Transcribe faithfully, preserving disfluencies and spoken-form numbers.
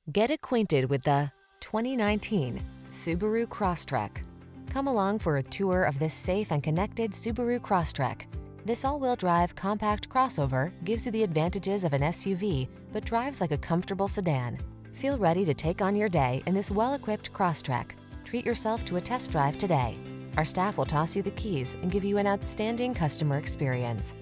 Get acquainted with the twenty nineteen Subaru Crosstrek. Come along for a tour of this safe and connected Subaru Crosstrek. This all-wheel drive compact crossover gives you the advantages of an S U V, but drives like a comfortable sedan. Feel ready to take on your day in this well-equipped Crosstrek. Treat yourself to a test drive today. Our staff will toss you the keys and give you an outstanding customer experience.